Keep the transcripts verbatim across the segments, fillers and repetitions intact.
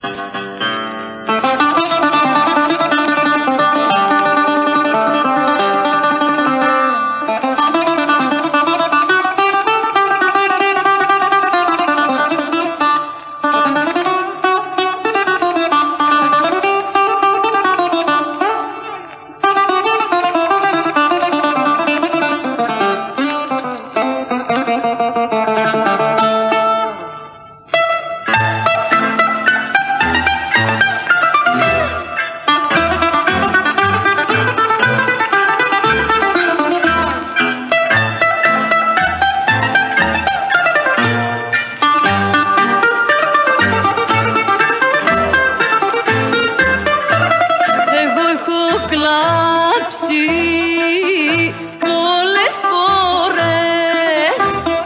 Πολλές φορές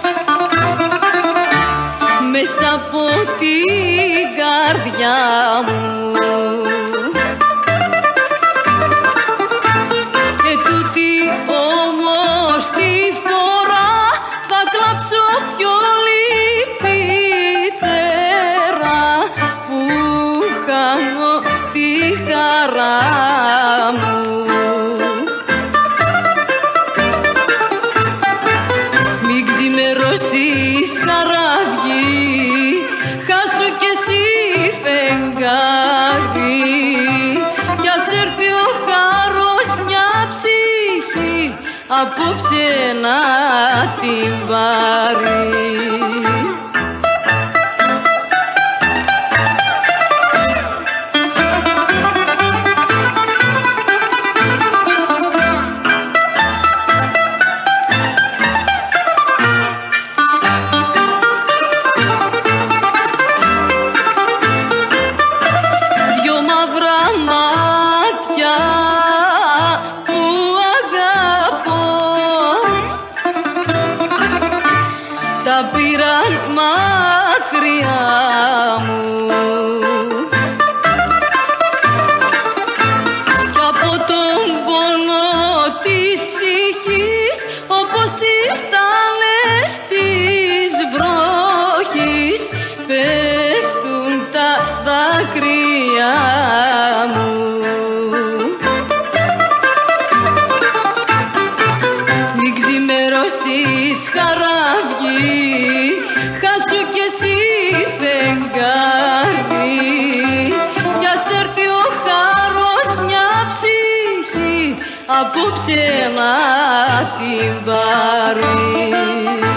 μέσα από την καρδιά μου και τούτη όμως τη φορά θα κλάψω πιο λυπητέρα που χάνω τη χαρά μου. Ξημερώσεις καράβι, χάσου κι εσύ φεγγάρι, κι ας έρθει ο χάρος μια ψυχή απόψε να την πάρει. Τα πήραν μακριά μου κι από τον πόνο της ψυχής, όπως οι στάλες της βροχής, πέφτουν τα δάκρυα μου. Μην ξημερώσεις χαράβι, χάσου κι εσύ φεγγάρι, κι ας έρθει ο χάρος μια ψυχή απόψε να την πάρει.